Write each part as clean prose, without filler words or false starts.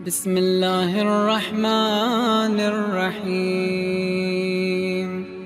بسم اللہ الرحمن الرحیم۔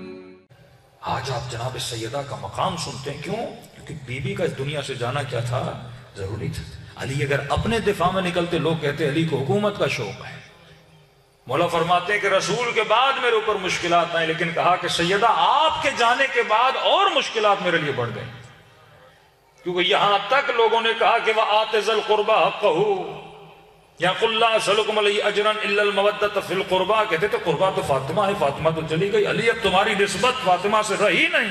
آج آپ جناب سیدہ کا مقام سنتے ہیں، کیوں؟ کیونکہ بی بی کا اس دنیا سے جانا کیا تھا؟ ضروری تھا۔ علی اگر اپنے دفاع میں نکلتے، لوگ کہتے علی کو حکومت کا شوق ہے۔ مولا فرماتے ہیں کہ رسول کے بعد میرے اوپر مشکلات آئیں، لیکن کہا کہ سیدہ آپ کے جانے کے بعد اور مشکلات میرے لیے بڑھ گئیں، کیونکہ یہاں تک لوگوں نے کہا کہ وَآتِ ذِی الْقُرْبَى حَقَّهُ یا قُلْ لَا أَسْأَلُكُمْ عَلَيْهِ أَجْرًا إِلَّا الْمَوَدَّةَ فِي الْقُرْبَى، کہتے تو قربہ تو فاطمہ ہے، فاطمہ تو چلی گئی، علی اب تمہاری نسبت فاطمہ سے رہی نہیں،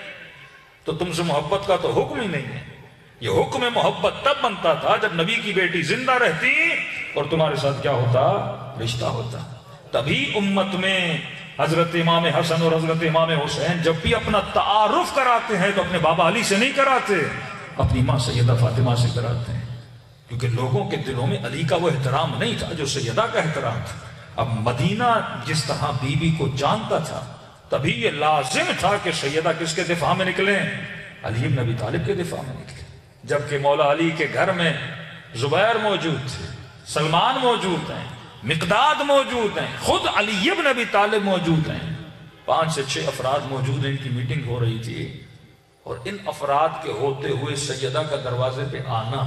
تو تم سے محبت کا تو حکم ہی نہیں ہے۔ یہ حکم محبت تب بنتا تھا جب نبی کی بیٹی زندہ رہتی اور تمہارے ساتھ کیا ہوتا؟ رشتہ ہوتا۔ تبھی امت میں حضرت امام حسن اور حضرت امام حسین جب بھی اپنا تعارف کراتے ہیں تو اپنے بابا علی سے نہیں کراتے، اپنی ماں سیدہ فاطمہ سے کراتے ہیں، کیونکہ لوگوں کے دلوں میں علی کا وہ احترام نہیں تھا جو سیدہ کا احترام تھا۔ اب مدینہ جس طرح بی بی کو جانتا تھا، تبھی یہ لازم تھا کہ سیدہ کس کے دفاع میں نکلیں؟ علی بن ابی طالب کے دفاع میں نکلیں۔ جبکہ مولا علی کے گھر میں زبیر موجود تھے، سلمان موجود ہیں، مقداد موجود ہیں، خود علی بن ابی طالب موجود ہیں، 5 سے 6 افراد موجود ہیں، ان کی میٹنگ ہو رہی تھی، اور ان افراد کے ہوتے ہوئے سیدہ کا دروازے پہ آنا،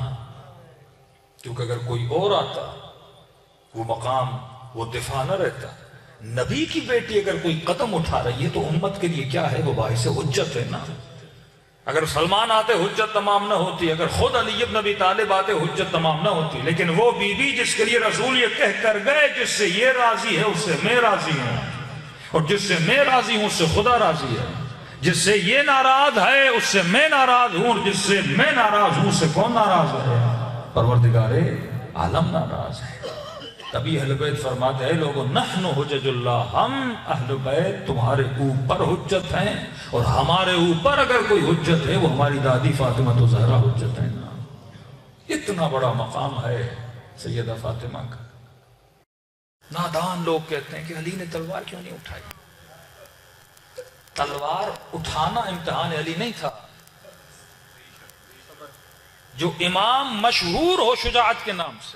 کیونکہ اگر کوئی اور آتا وہ مقام، وہ دفاع نہ رہتا۔ نبی کی بیٹی اگر کوئی قدم اٹھا رہی ہے تو امت کے لیے کیا ہے؟ وہ باعث حجت ہے نا۔ اگر سلمان آتے حجت تمام نہ ہوتی، اگر خود علی بن ابی طالب آتے حجت تمام نہ ہوتی، لیکن وہ بی بی جس کے لیے رسول یہ کہہ کر گئے جس سے یہ راضی ہے اس سے میں راضی ہوں، اور جس سے میں راضی ہوں اس سے خدا راضی ہے، جس سے یہ ناراض ہے اس سے میں ناراض ہوں، اور جس سے میں ناراض ہوں اس سے کون ناراض ہے؟ پروردگار عالم ناراض ہے۔ تبھی اہل بیت فرماتے ہیں لوگوں نحن حجج اللہ، ہم اہل بیت تمہارے اوپر حجت ہیں، اور ہمارے اوپر اگر کوئی حجت ہے وہ ہماری دادی فاطمہ تو زہرا حجت ہے نا۔ اتنا بڑا مقام ہے سیدہ فاطمہ کا۔ نادان لوگ کہتے ہیں کہ علی نے تلوار کیوں نہیں اٹھائی؟ تلوار اٹھانا امتحان علی نہیں تھا۔ جو امام مشہور ہو شجاعت کے نام سے،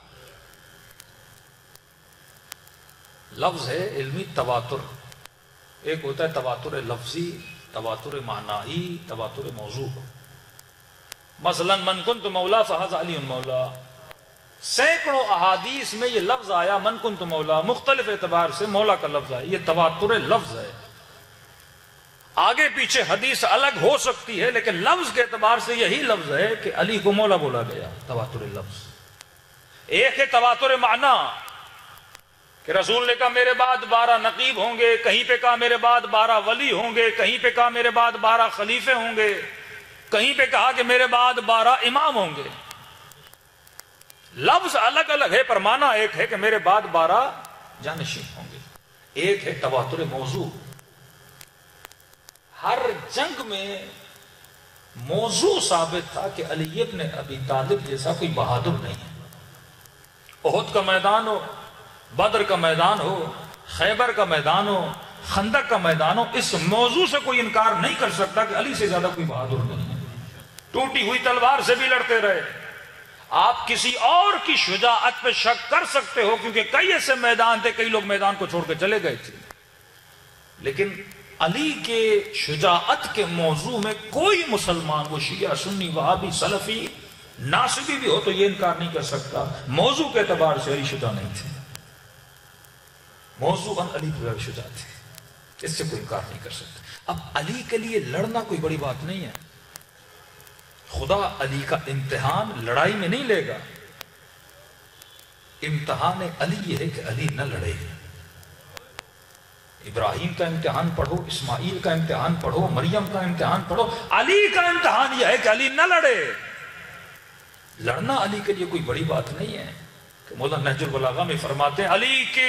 لفظ ہے علمی تواتر، ایک ہوتا ہے تواتر لفظی، تواتر معنائی، تواتر موضوع۔ مثلا من کنت مولا فہذا علی مولا، سینکڑوں احادیث میں یہ لفظ آیا من کنت مولا، مختلف اعتبار سے مولا کا لفظ آیا، یہ تواتر لفظ ہے۔ آگے پیچھے حدیث الگ ہو سکتی ہے، لیکن لفظ کے اعتبار سے یہی لفظ ہے کہ علی کو مولا بولا گیا، تواتر لفظ۔ ایک ہے تواتر معنی کہ رسول نے کہا میرے بعد 12 نقیب ہوں گے، کہیں پہ کہا میرے بعد 12 ولی ہوں گے، کہیں پہ کہا میرے بعد 12 خلیفے ہوں گے، کہیں پہ کہا کہ میرے بعد 12 امام ہوں گے۔ لفظ الگ الگ ہے پر معنی ایک ہے کہ میرے بعد 12 جانشین ہوں گے۔ ایک ہے تواتر موضوع، ہر جنگ میں موضوع ثابت تھا کہ علی بن ابی طالب جیسا کوئی بہادر نہیں ہے۔ احد کا میدان ہو، بدر کا میدان ہو، خیبر کا میدان ہو، خندق کا میدان ہو، اس موضوع سے کوئی انکار نہیں کر سکتا کہ علی سے زیادہ کوئی بہادر نہیں ہے۔ ٹوٹی ہوئی تلوار سے بھی لڑتے رہے۔ آپ کسی اور کی شجاعت پہ شک کر سکتے ہو کیونکہ کئی ایسے میدان تھے، کئی لوگ میدان کو چھوڑ کے چلے گئے تھے، لیکن علی کے شجاعت کے موضوع میں کوئی مسلمان، وہ شیعہ سنی وہابی سلفی ناصبی بھی ہو تو یہ انکار نہیں کر سکتا موضوع کے اعتبار سے علی شجاع نہیں تھے، موضوع علی پر شجاع تھے، اس سے کوئی انکار نہیں کر سکتا۔ اب علی کے لیے لڑنا کوئی بڑی بات نہیں ہے، خدا علی کا امتحان لڑائی میں نہیں لے گا، امتحان علی یہ ہے کہ علی نہ لڑے۔ ابراہیم کا امتحان پڑھو، اسماعیل کا امتحان پڑھو، مریم کا امتحان پڑھو، علی کا امتحان یہ ہے کہ علی نہ لڑے۔ لڑنا علی کے لیے کوئی بڑی بات نہیں ہے کہ مولانا نہج البلاغہ میں فرماتے ہیں علی کے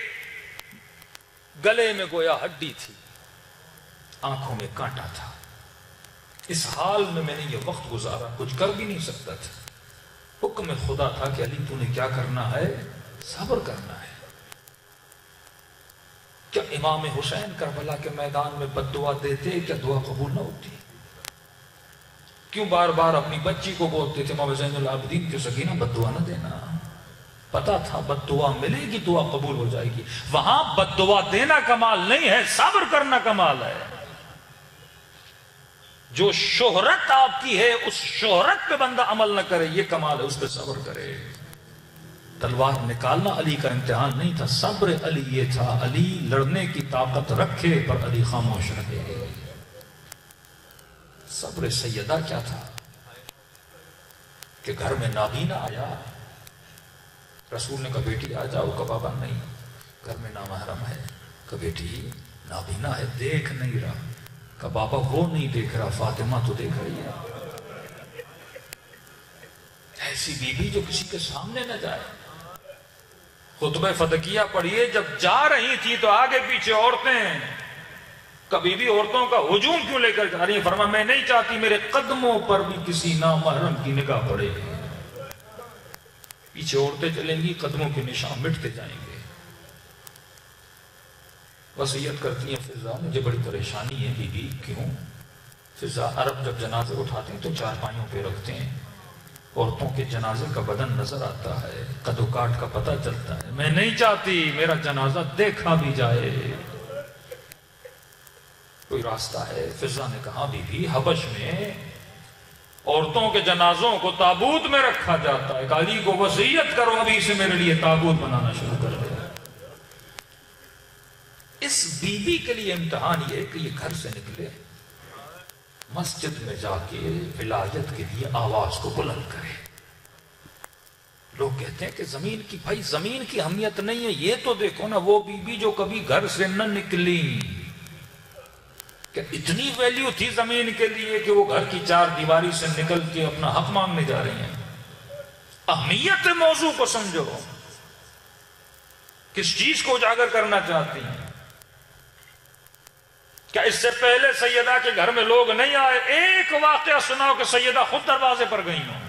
گلے میں گویا ہڈی تھی، آنکھوں میں کانٹا تھا، اس حال میں نے یہ وقت گزارا، کچھ کر بھی نہیں سکتا تھا، حکم خدا تھا کہ علی تو نے کیا کرنا ہے؟ صبر کرنا ہے۔ کیا امام حسین کربلا کے میدان میں بد دعا دیتے؟ کیا دعا قبول نہ ہوتی؟ کیوں بار بار اپنی بچی کو بولتے تھے امام زین العابدین کی سکینہ بد دعا نہ دینا؟ پتا تھا بد دعا ملے گی، دعا قبول ہو جائے گی. وہاں بد دعا دینا کمال نہیں ہے، صبر کرنا کمال ہے. جو شہرت آپ کی ہے اس شہرت پہ بندہ عمل نہ کرے، یہ کمال ہے، اس پہ صبر کرے. تلوار نکالنا علی کا امتحان نہیں تھا، صبر علی یہ تھا. علی لڑنے کی طاقت رکھے پر علی خاموش رہے. صبر سیدہ کیا تھا کہ گھر میں نابینا آیا، رسول نے کہا بیٹی آ جاؤ. کہ بابا نہیں، گھر میں نامحرم ہے. کہ بیٹی نابینا ہے، دیکھ نہیں رہا. کہ بابا وہ نہیں دیکھ رہا، فاطمہ تو دیکھ رہی ہے. ایسی بیوی جو کسی کے سامنے نہ جائے. خطبہ فدقیہ پڑھیے، جب جا رہی تھی تو آگے پیچھے عورتیں، کبھی بھی عورتوں کا ہجوم کیوں لے کر جا رہی ہیں؟ فرمایا میں نہیں چاہتی میرے قدموں پر بھی کسی نامحرم کی نگاہ پڑے. پیچھے عورتیں چلیں گی، قدموں کے نشان مٹتے جائیں گے. وصیت کرتی ہیں فضا، مجھے بڑی پریشانی ہے بی بی. کیوں؟ فضا عرب جب جنازے اٹھاتے ہیں تو چارپائیوں پہ رکھتے ہیں. عورتوں کے جنازے کا بدن نظر آتا ہے، قد و کاٹ کا پتہ چلتا ہے. میں نہیں چاہتی میرا جنازہ دیکھا بھی جائے. کوئی راستہ ہے؟ فضا نے کہا بی بی حبش میں عورتوں کے جنازوں کو تابوت میں رکھا جاتا ہے. علی کو وصیت کرو ابھی سے میرے لیے تابوت بنانا شروع کر دے. اس بی بی کے لیے امتحان یہ کہ یہ گھر سے نکلے، مسجد میں جا کے ولایت کے لیے آواز کو بلند کرے. لوگ کہتے ہیں کہ زمین کی، بھائی زمین کی اہمیت نہیں ہے. یہ تو دیکھو نا وہ بی بی جو کبھی گھر سے نہ نکلی، کہ اتنی ویلیو تھی زمین کے لیے کہ وہ گھر کی چار دیواری سے نکل کے اپنا حق مانگنے جا رہی ہیں. اہمیت موضوع کو سمجھو، کس چیز کو اجاگر کرنا چاہتی ہیں. کیا اس سے پہلے سیدہ کے گھر میں لوگ نہیں آئے؟ ایک واقعہ سناؤ کہ سیدہ خود دروازے پر گئی ہوں.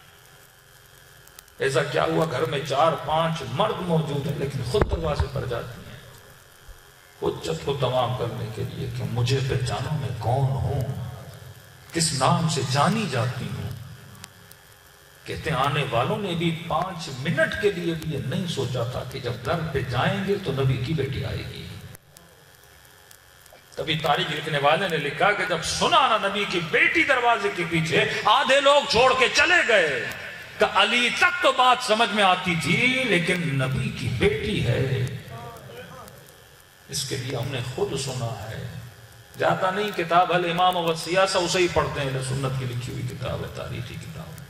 ایسا کیا ہوا؟ گھر میں 4-5 مرد موجود ہیں لیکن خود دروازے پر جاتی ہیں حجت کو تمام کرنے کے لیے کہ مجھے پہچانو میں کون ہوں، کس نام سے جانی جاتی ہوں. کہتے ہیں آنے والوں نے بھی 5 منٹ کے لیے بھی یہ نہیں سوچا تھا کہ جب در پہ جائیں گے تو نبی کی بیٹی آئے گی. تبھی تاریخ لکھنے والے نے لکھا کہ جب سنا نا نبی کی بیٹی دروازے کے پیچھے، آدھے لوگ چھوڑ کے چلے گئے. کہ علی تک تو بات سمجھ میں آتی تھی لیکن نبی کی بیٹی ہے، اس کے لیے ہم نے خود سنا ہے. جاتا نہیں، کتاب الامام والسیاسہ اسے ہی پڑھتے ہیں، سنت کی لکھی ہوئی کتاب ہے، تاریخی کتاب.